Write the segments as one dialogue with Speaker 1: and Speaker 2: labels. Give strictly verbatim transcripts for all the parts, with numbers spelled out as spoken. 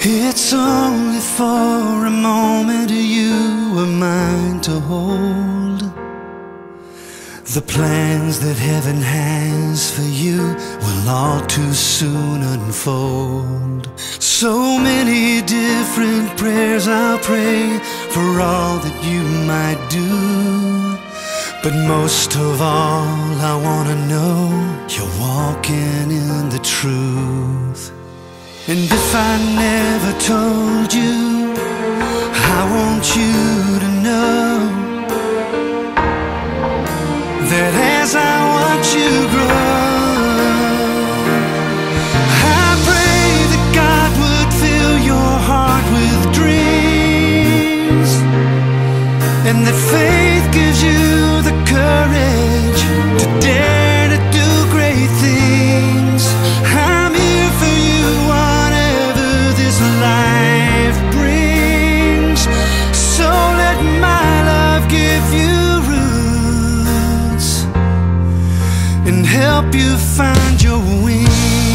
Speaker 1: It's only for a moment you were mine to hold. The plans that heaven has for you will all too soon unfold. So many different prayers I'll pray for all that you might do, but most of all I wanna know you're walking in the truth. And if I never told you, I want you to know that as I watch you grow, I pray that God would fill your heart with dreams, and that faith gives you the courage to dare to do great things. I'm here for you, whatever this life brings. So let my love give you roots and help you find your wings.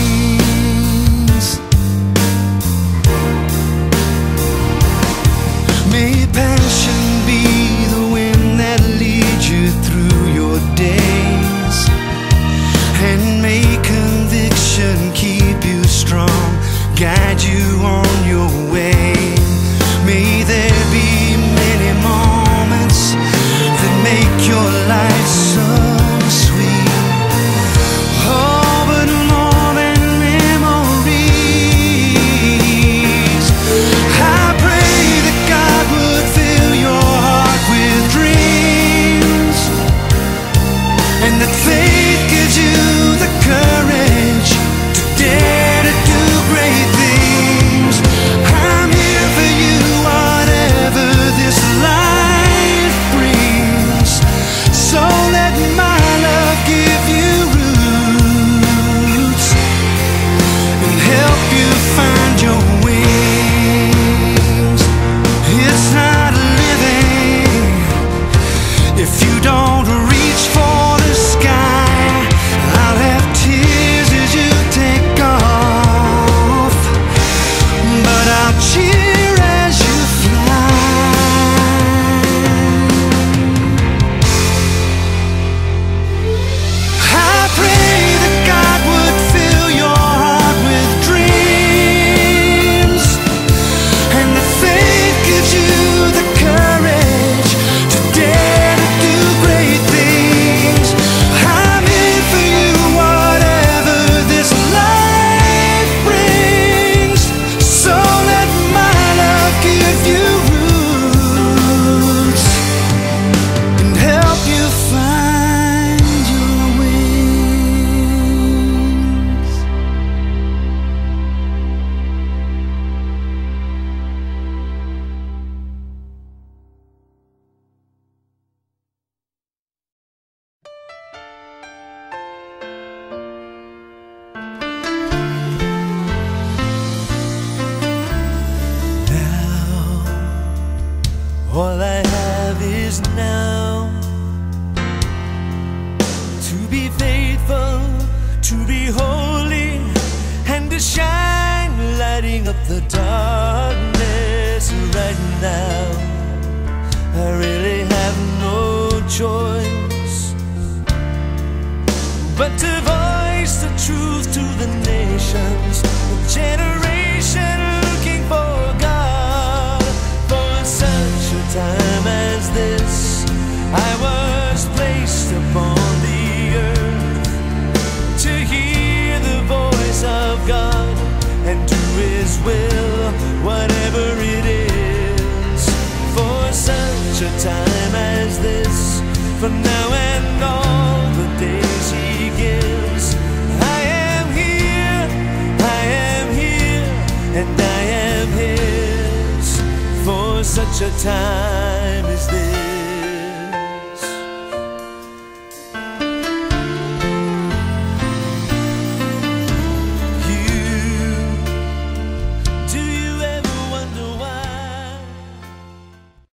Speaker 1: May passion be the wind that leads you through your days, and may conviction keep you strong, guide you on your way. May there be many moments that make your life so sweet. Oh, but more than memories, I pray that God would fill your heart with dreams, and that faith gives you the courage to dare to do great things. I'm here for you, whatever this life brings. So let my love give you roots and help you find your wings. It's not living if you don't reach for the sky. I'll have tears as you take off, but I'll cheer as you fly. I pray that God would fill your heart with dreams, and that faith gives you the courage to dare to do great things. I'm here for you, whatever this life brings. So let my love give you roots and help you find your wings. Now, all I have is now, to be faithful, to be holy, and to shine, lighting up the darkness right now. I really have no choice but to voice the truth to the nations, the generation looking for God. For such a time as this, I was placed upon the earth to hear the voice of God and do His will, whatever it is. For such a time as this, from now and all the days He gives, I am here, I am here, and I am His, for such a time as this.